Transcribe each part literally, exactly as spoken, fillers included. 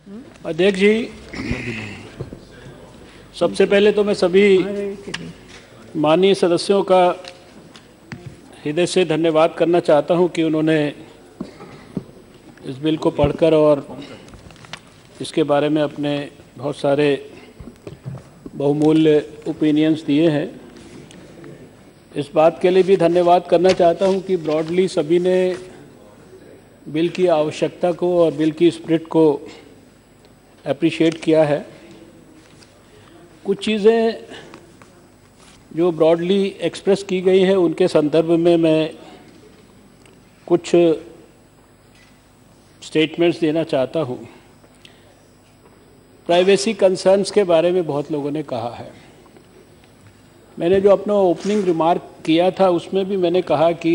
अध्यक्ष जी, सबसे पहले तो मैं सभी माननीय सदस्यों का हृदय से धन्यवाद करना चाहता हूं कि उन्होंने इस बिल को पढ़कर और इसके बारे में अपने बहुत सारे बहुमूल्य ओपिनियंस दिए हैं। इस बात के लिए भी धन्यवाद करना चाहता हूं कि ब्रॉडली सभी ने बिल की आवश्यकता को और बिल की स्पिरिट को अप्रिशिएट किया है। कुछ चीज़ें जो ब्रॉडली एक्सप्रेस की गई हैं उनके संदर्भ में मैं कुछ स्टेटमेंट्स देना चाहता हूं। प्राइवेसी कंसर्न्स के बारे में बहुत लोगों ने कहा है। मैंने जो अपना ओपनिंग रिमार्क किया था उसमें भी मैंने कहा कि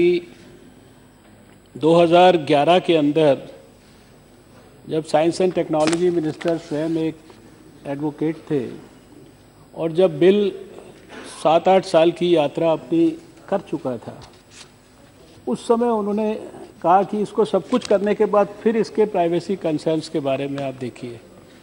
दो हज़ार ग्यारह के अंदर जब साइंस एंड टेक्नोलॉजी मिनिस्टर स्वयं एक एडवोकेट थे और जब बिल सात आठ साल की यात्रा अपनी कर चुका था, उस समय उन्होंने कहा कि इसको सब कुछ करने के बाद फिर इसके प्राइवेसी कंसर्न्स के बारे में आप देखिए,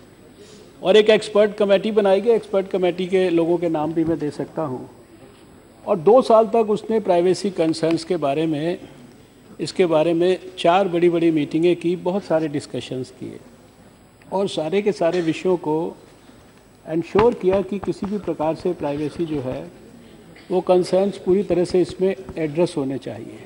और एक एक्सपर्ट कमेटी बनाई गई। एक्सपर्ट कमेटी के लोगों के नाम भी मैं दे सकता हूं, और दो साल तक उसने प्राइवेसी कंसर्न्स के बारे में इसके बारे में चार बड़ी बड़ी मीटिंगें की, बहुत सारे डिस्कशंस किए और सारे के सारे विषयों को इंश्योर किया कि किसी भी प्रकार से प्राइवेसी जो है वो कंसर्न्स पूरी तरह से इसमें एड्रेस होने चाहिए।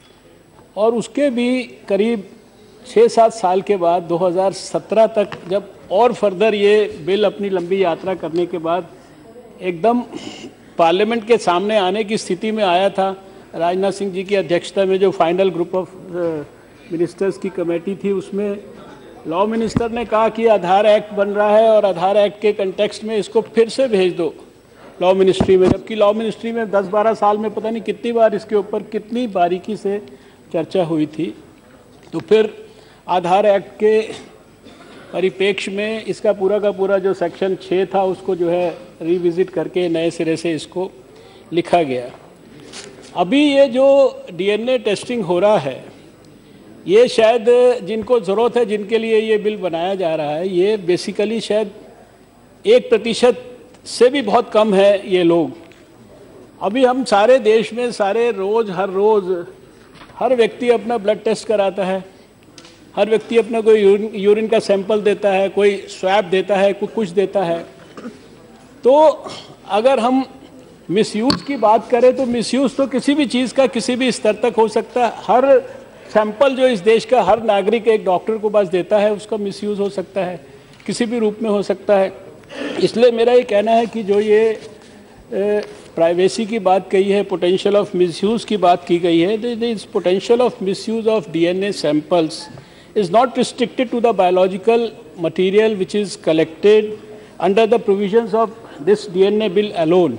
और उसके भी करीब छः सात साल के बाद दो हज़ार सत्रह तक जब और फर्दर ये बिल अपनी लंबी यात्रा करने के बाद एकदम पार्लियामेंट के सामने आने की स्थिति में आया था, राजनाथ सिंह जी की अध्यक्षता में जो फाइनल ग्रुप ऑफ मिनिस्टर्स की कमेटी थी, उसमें लॉ मिनिस्टर ने कहा कि आधार एक्ट बन रहा है और आधार एक्ट के कंटेक्स्ट में इसको फिर से भेज दो लॉ मिनिस्ट्री में, जबकि लॉ मिनिस्ट्री में दस बारह साल में पता नहीं कितनी बार इसके ऊपर कितनी बारीकी से चर्चा हुई थी। तो फिर आधार एक्ट के परिप्रेक्ष्य में इसका पूरा का पूरा जो सेक्शन छः था उसको जो है रिविजिट करके नए सिरे से इसको लिखा गया। अभी ये जो डीएनए टेस्टिंग हो रहा है, ये शायद जिनको ज़रूरत है, जिनके लिए ये बिल बनाया जा रहा है, ये बेसिकली शायद एक प्रतिशत से भी बहुत कम है ये लोग। अभी हम सारे देश में सारे रोज़ हर रोज़ हर व्यक्ति अपना ब्लड टेस्ट कराता है, हर व्यक्ति अपना कोई यूरिन, यूरिन का सैंपल देता है, कोई स्वैब देता है, कोई कुछ देता है। तो अगर हम मिसयूज़ की बात करें तो मिसयूज़ तो किसी भी चीज़ का किसी भी स्तर तक हो सकता है। हर सैंपल जो इस देश का हर नागरिक एक डॉक्टर को पास देता है, उसका मिसयूज़ हो सकता है, किसी भी रूप में हो सकता है। इसलिए मेरा ये कहना है कि जो ये प्राइवेसी की बात कही है, पोटेंशियल ऑफ मिसयूज़ की बात की गई है, this potential of misuse of DNA samples is not restricted to the biological material which is collected under the provisions of this D N A bill alone.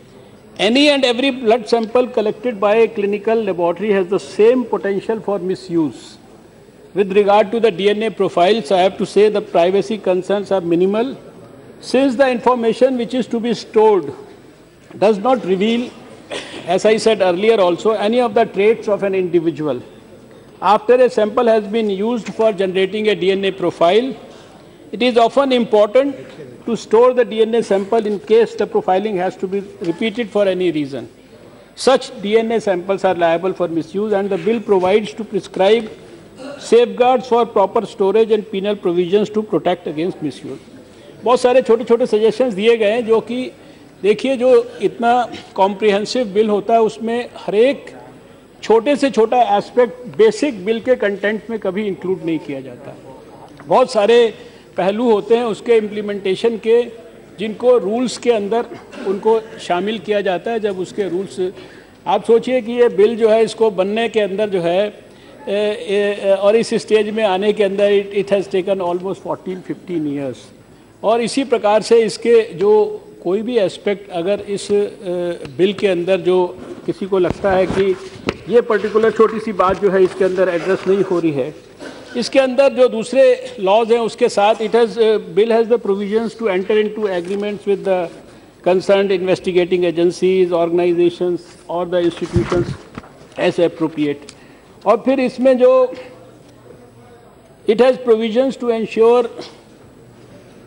Any and every blood sample collected by a clinical laboratory has the same potential for misuse. With regard to the D N A profiles, I have to say the privacy concerns are minimal, since the information which is to be stored does not reveal, as I said earlier also, any of the traits of an individual. After a sample has been used for generating a D N A profile, it is often important to store the D N A sample in case the profiling has to be repeated for any reason. Such D N A samples are liable for misuse, and the bill provides to prescribe safeguards for proper storage and penal provisions to protect against misuse. बहुत सारे छोटे छोटे suggestions दिए गए हैं, जो कि देखिए जो इतना कॉम्प्रिहेंसिव बिल होता है उसमें हर एक छोटे से छोटा एस्पेक्ट बेसिक बिल के कंटेंट में कभी इंक्लूड नहीं किया जाता। बहुत सारे पहलू होते हैं उसके इम्प्लीमेंटेशन के, जिनको रूल्स के अंदर उनको शामिल किया जाता है। जब उसके रूल्स, आप सोचिए कि ये बिल जो है इसको बनने के अंदर जो है ए, ए, और इस स्टेज में आने के अंदर it has taken almost fourteen fifteen years, और इसी प्रकार से इसके जो कोई भी एस्पेक्ट अगर इस बिल के अंदर जो किसी को लगता है कि ये पर्टिकुलर छोटी सी बात जो है इसके अंदर एड्रेस नहीं हो रही है, इसके अंदर जो दूसरे लॉज हैं उसके साथ it has bill has the provisions to enter into agreements with the concerned investigating agencies, organisations और द इंस्टीट्यूशंस एज एप्रोप्रिएट। और फिर इसमें जो it has provisions to ensure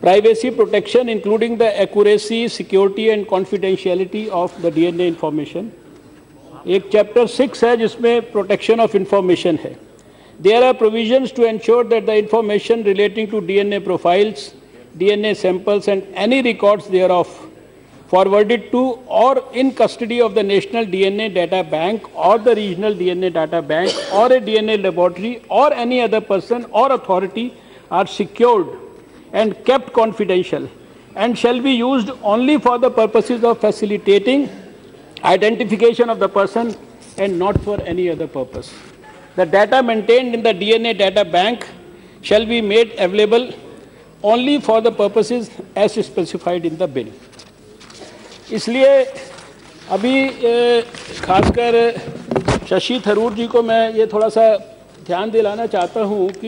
privacy protection including the accuracy, security and confidentiality of the D N A information. एक chapter six है जिसमें protection of information है. There are provisions to ensure that the information relating to D N A profiles, D N A samples and any records thereof forwarded to or in custody of the National D N A Data Bank or the Regional D N A Data Bank or a D N A laboratory or any other person or authority are secured and kept confidential and shall be used only for the purposes of facilitating identification of the person and not for any other purpose. The data maintained in the D N A Data Bank shall be made available only for the purposes as specified in the bill. इसलिए अभी खासकर शशि थरूर जी को मैं ये थोड़ा सा ध्यान दिलाना चाहता हूँ कि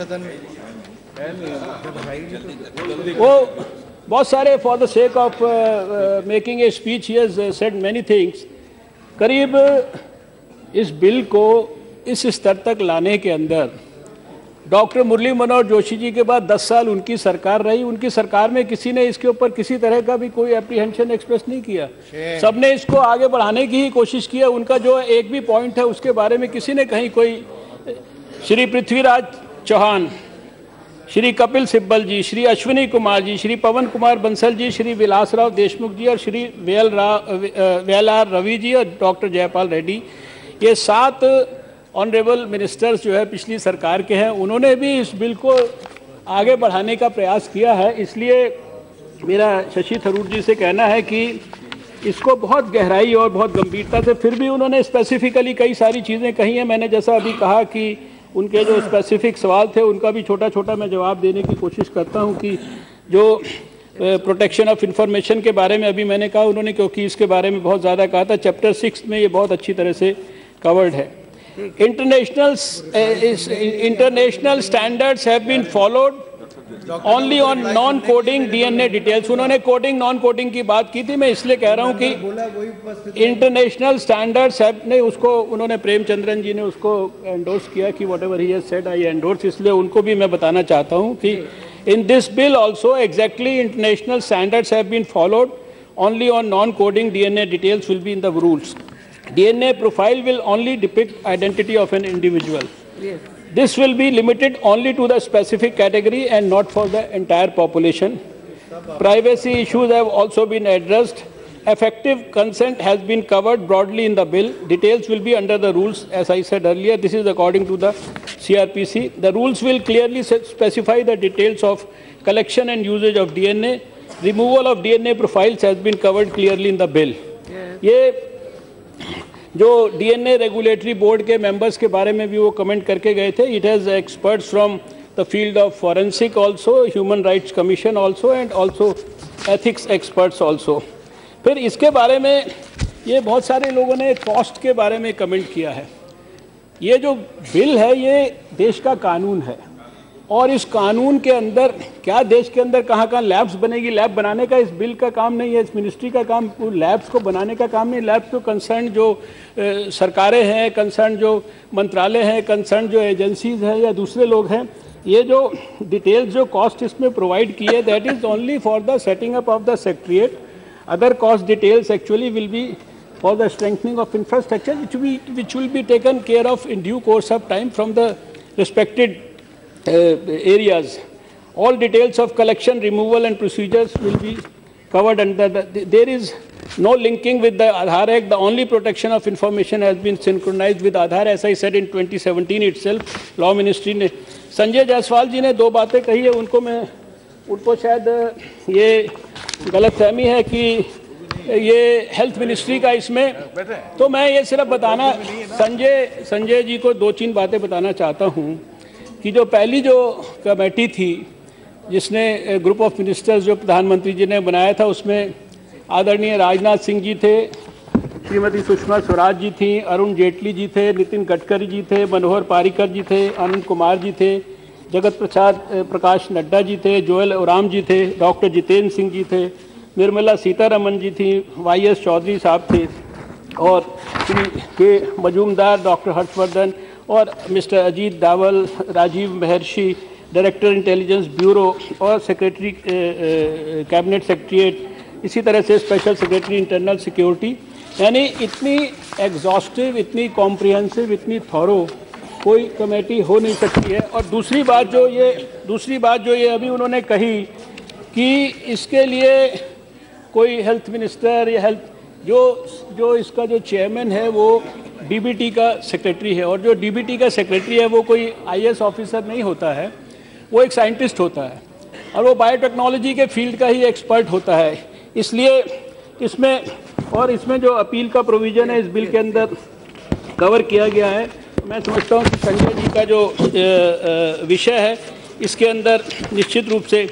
वो बहुत सारे for the sake of making a speech he has said many things. करीब इस बिल को इस स्तर तक लाने के अंदर डॉक्टर मुरली मनोहर जोशी जी के बाद दस साल उनकी सरकार रही. उनकी सरकार में किसी ने इसके ऊपर किसी तरह का भी कोई एप्रीहेंशन एक्सप्रेस नहीं किया. सबने इसको आगे बढ़ाने की ही कोशिश की है. उनका जो एक भी पॉइंट है उसके बारे में किसी ने कहीं कोई श्री पृथ्वीराज चौहान, श्री कपिल सिब्बल जी, श्री अश्विनी कुमार जी, श्री पवन कुमार बंसल जी, श्री विलासराव देशमुख जी और श्री वेल वेल आर रवि जी और डॉक्टर जयपाल रेड्डी, ये सात ऑनरेबल मिनिस्टर्स जो है पिछली सरकार के हैं, उन्होंने भी इस बिल को आगे बढ़ाने का प्रयास किया है. इसलिए मेरा शशि थरूर जी से कहना है कि इसको बहुत गहराई और बहुत गंभीरता से, फिर भी उन्होंने स्पेसिफिकली कई सारी चीज़ें कही हैं. मैंने जैसा अभी कहा कि उनके जो स्पेसिफिक सवाल थे उनका भी छोटा छोटा मैं जवाब देने की कोशिश करता हूं कि जो प्रोटेक्शन ऑफ इंफॉर्मेशन के बारे में अभी मैंने कहा उन्होंने, क्योंकि इसके बारे में बहुत ज़्यादा कहा था, चैप्टर सिक्स में ये बहुत अच्छी तरह से कवर्ड है. International international standards have been followed only on non coding DNA details. उन्होंने कोडिंग नॉन कोडिंग की बात की थी. मैं इसलिए कह रहा हूं कि इंटरनेशनल स्टैंडर्ड्स हैव ने उसको उन्होंने प्रेमचंद्रन जी ने उसको एंडोर्स किया कि whatever he has said I endorse. इसलिए उनको भी मैं बताना चाहता हूं कि in this bill also exactly international standards have been followed only on non coding DNA details will be in the rules. D N A profile will only depict identity of an individual. Yes. This will be limited only to the specific category and not for the entire population. Privacy issues have also been addressed. Effective consent has been covered broadly in the bill. Details will be under the rules, as I said earlier. This is according to the C R P C. The rules will clearly specify the details of collection and usage of D N A. Removal of D N A profiles has been covered clearly in the bill. Yes. ये जो DNA regulatory board के members के बारे में भी वो comment करके गए थे. It has experts from the field of forensic also, human rights commission also and also ethics experts also. फिर इसके बारे में ये बहुत सारे लोगों ने कॉस्ट के बारे में कमेंट किया है. ये जो बिल है ये देश का कानून है और इस कानून के अंदर क्या देश के अंदर कहाँ कहाँ लैब्स बनेगी, लैब बनाने का इस बिल का काम नहीं है, इस मिनिस्ट्री का काम लैब्स को बनाने का काम नहीं. लैब्स तो कंसर्न जो ए, सरकारें हैं, कंसर्न जो मंत्रालय हैं, कंसर्न जो एजेंसीज हैं या दूसरे लोग हैं. ये जो डिटेल्स जो कॉस्ट इसमें प्रोवाइड की है that is only for the setting up of the secretariat. Other cost details actually will be for the strengthening of infrastructure which will, which will be taken care of in due course of time from the respected uh, areas. All details of collection, removal and procedures will be covered under the, there is no linking with the Aadhaar Act. The only protection of information has been synchronized with Aadhaar, as I said in twenty seventeen itself. Law Ministry ने संजय जायसवाल जी ने दो बातें कही है, उनको मैं उनको शायद ये गलतफहमी है कि ये हेल्थ मिनिस्ट्री का इसमें, तो मैं ये सिर्फ बताना संजय संजय जी को दो तीन बातें बताना चाहता हूँ कि जो पहली जो कमेटी थी जिसने ग्रुप ऑफ मिनिस्टर्स जो प्रधानमंत्री जी ने बनाया था उसमें आदरणीय राजनाथ सिंह जी थे, श्रीमती सुषमा स्वराज जी थी, अरुण जेटली जी थे, नितिन गडकरी जी थे, मनोहर पारिकर जी थे, आनंद कुमार जी थे, जगत प्रसाद प्रकाश नड्डा जी थे, जोएल ओराम जी थे, डॉक्टर जितेंद्र सिंह जी थे, निर्मला सीतारमन जी थी, वाई एस चौधरी साहब थे और श्री के मजूमदार, डॉक्टर हर्षवर्धन और mister Ajit Doval, Rajiv Mehrishi, director intelligence bureau और सेक्रेटरी कैबिनेट सेक्रेटरीट, इसी तरह से स्पेशल सेक्रेटरी इंटरनल सिक्योरिटी, यानी इतनी एग्जॉस्टिव, इतनी कॉम्प्रिहेंसिव, इतनी थॉरो कोई कमेटी हो नहीं सकती है। और दूसरी बात जो ये दूसरी बात जो ये अभी उन्होंने कही कि इसके लिए कोई हेल्थ मिनिस्टर या हेल्थ जो जो इसका जो चेयरमैन है वो डीबीटी का सेक्रेटरी है, और जो डीबीटी का सेक्रेटरी है वो कोई आईएएस ऑफिसर नहीं होता है, वो एक साइंटिस्ट होता है और वो बायोटेक्नोलॉजी के फील्ड का ही एक्सपर्ट होता है। इसलिए इसमें और इसमें जो अपील का प्रोविज़न है इस बिल के अंदर कवर किया गया है। मैं समझता हूँ कि संजय जी का जो विषय है इसके अंदर निश्चित रूप से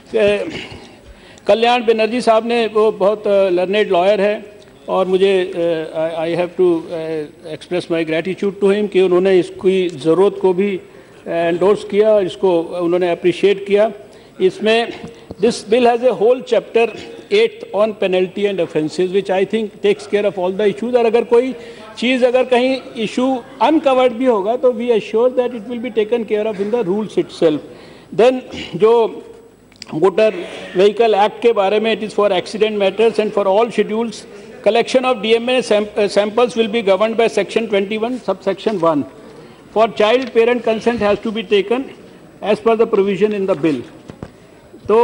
कल्याण बनर्जी साहब ने, वो बहुत लर्नेड लॉयर है और मुझे I have to express my gratitude to him कि उन्होंने इसकी ज़रूरत को भी एंडोर्स किया और इसको उन्होंने अप्रिशिएट किया। इसमें this bill has a whole chapter eight on penalty and offences which I think takes care of all the issues. और अगर कोई चीज़ अगर कहीं इशू अनकवर्ड भी होगा तो we assure that it will be taken care of in the rules itself. Then जो motor vehicle act के बारे में, it is for accident matters and for all schedules collection of D M A samples will be governed by section twenty-one subsection one. For child parent consent has to be taken as per the provision in the bill. तो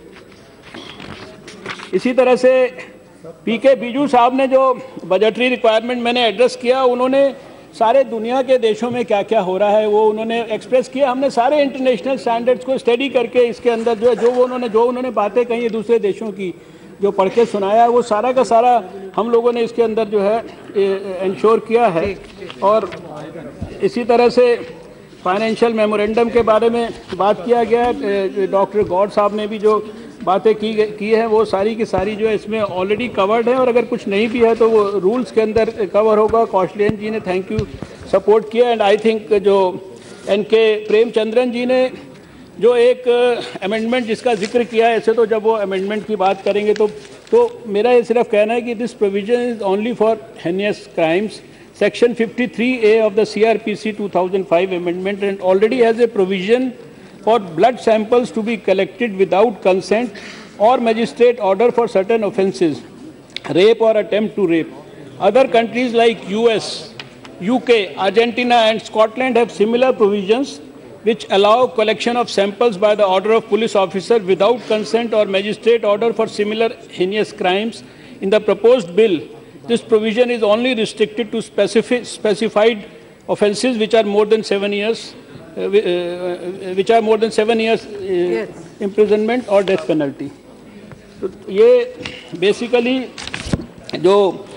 इसी तरह से P के बीजू साहब ने जो budgetary requirement मैंने address किया, उन्होंने सारे दुनिया के देशों में क्या क्या हो रहा है वो उन्होंने एक्सप्रेस किया। हमने सारे इंटरनेशनल स्टैंडर्ड्स को स्टडी करके इसके अंदर जो है जो वो उन्होंने जो उन्होंने बातें कही है दूसरे देशों की, जो पढ़ के सुनाया, वो सारा का सारा हम लोगों ने इसके अंदर जो है इंश्योर किया है। और इसी तरह से फाइनेंशियल मेमोरेंडम के बारे में बात किया गया है। डॉक्टर गौड साहब ने भी जो बातें की की है वो सारी की सारी जो है इसमें ऑलरेडी कवर्ड है, और अगर कुछ नहीं भी है तो वो रूल्स के अंदर कवर होगा। कौशलेन जी ने थैंक यू सपोर्ट किया। एंड आई थिंक जो एन के प्रेमचंद्रन जी ने जो एक अमेंडमेंट जिसका जिक्र किया है, ऐसे तो जब वो अमेंडमेंट की बात करेंगे तो तो मेरा ये सिर्फ कहना है कि this provision is only for heinous crimes. Section fifty-three A of the C R P C two thousand five amendment and already has a provision for blood samples to be collected without consent or magistrate order for certain offences, rape or attempt to rape. Other countries like U S, U K, Argentina and Scotland have similar provisions which allow collection of samples by the order of police officer without consent or magistrate order for similar heinous crimes. In the proposed bill, this provision is only restricted to specific, specified offences which are more than seven years, uh, uh, which are more than seven years uh, yes. imprisonment or death penalty. तो ये basically जो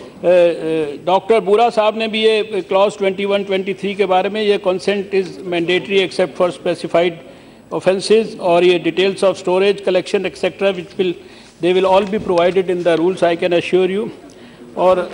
doctor बुरा साहब ने भी ये clause इक्कीस, तेईस के बारे में, ये consent is mandatory except for specified offences, और ये details of storage, collection etcetera which will they will all be provided in the rules, I can assure you. और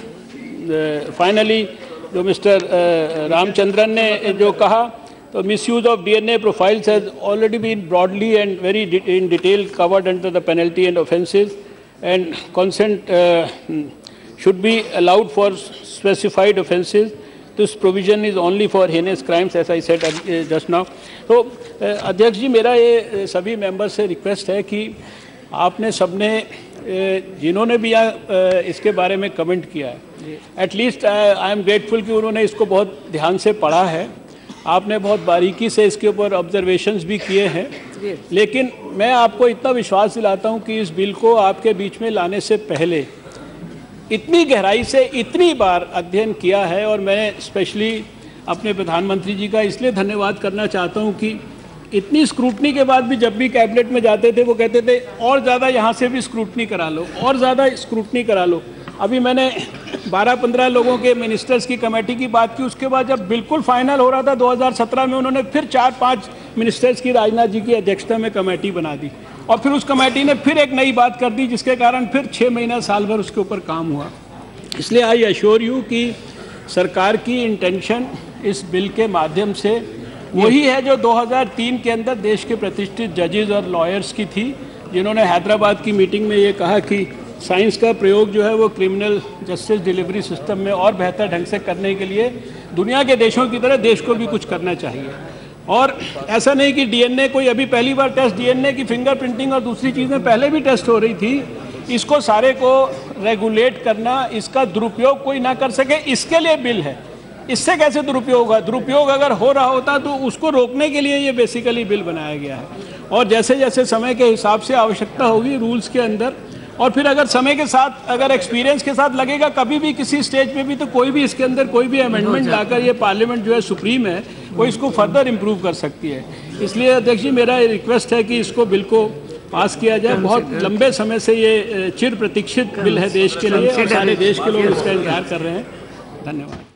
फाइनली uh, जो मिस्टर uh, रामचंद्रन ने जो कहा, तो misuse of DNA profiles has already been broadly and very in detail covered under the penalty and offences, and consent should be allowed for specified offences. This provision is only for heinous crimes, as I said just now. तो अध्यक्ष जी, मेरा ये सभी members से request है कि आपने सबने जिन्होंने भी यहाँ इसके बारे में कमेंट किया है, एटलीस्ट आई एम ग्रेटफुल कि उन्होंने इसको बहुत ध्यान से पढ़ा है, आपने बहुत बारीकी से इसके ऊपर ऑब्जर्वेशंस भी किए हैं। लेकिन मैं आपको इतना विश्वास दिलाता हूँ कि इस बिल को आपके बीच में लाने से पहले इतनी गहराई से इतनी बार अध्ययन किया है, और मैं स्पेशली अपने प्रधानमंत्री जी का इसलिए धन्यवाद करना चाहता हूं कि इतनी स्क्रूटनी के बाद भी जब भी कैबिनेट में जाते थे वो कहते थे और ज़्यादा यहाँ से भी स्क्रूटनी करा लो, और ज़्यादा स्क्रूटनी करा लो। अभी मैंने बारह पंद्रह लोगों के मिनिस्टर्स की कमेटी की बात की, उसके बाद जब बिल्कुल फाइनल हो रहा था दो हज़ार सत्रह में, उन्होंने फिर चार पाँच मिनिस्टर्स की राजनाथ जी की अध्यक्षता में कमेटी बना दी, और फिर उस कमेटी ने फिर एक नई बात कर दी, जिसके कारण फिर छः महीना साल भर उसके ऊपर काम हुआ। इसलिए आई एश्योर यू कि सरकार की इंटेंशन इस बिल के माध्यम से वही है जो दो हज़ार तीन के अंदर देश के प्रतिष्ठित जजेस और लॉयर्स की थी, जिन्होंने हैदराबाद की मीटिंग में ये कहा कि साइंस का प्रयोग जो है वो क्रिमिनल जस्टिस डिलीवरी सिस्टम में और बेहतर ढंग से करने के लिए दुनिया के देशों की तरह देश को भी कुछ करना चाहिए। और ऐसा नहीं कि डीएनए कोई अभी पहली बार टेस्ट, डीएनए की फिंगरप्रिंटिंग और दूसरी चीज़ें पहले भी टेस्ट हो रही थी। इसको सारे को रेगुलेट करना, इसका दुरुपयोग कोई ना कर सके, इसके लिए बिल है। इससे कैसे दुरुपयोग होगा? दुरुपयोग अगर हो रहा होता तो उसको रोकने के लिए ये बेसिकली बिल बनाया गया है। और जैसे जैसे समय के हिसाब से आवश्यकता होगी रूल्स के अंदर, और फिर अगर समय के साथ, अगर एक्सपीरियंस के साथ लगेगा कभी भी किसी स्टेज पे भी, तो कोई भी इसके अंदर कोई भी अमेंडमेंट लाकर ये पार्लियामेंट जो है सुप्रीम है, वो इसको फर्दर इम्प्रूव कर सकती है। इसलिए अध्यक्ष जी मेरा रिक्वेस्ट है कि इसको बिल को पास किया जाए। बहुत लंबे समय से ये चिर प्रतीक्षित बिल है देश के लिए, और सारे देश के लोग इसका इंतजार कर रहे हैं। धन्यवाद।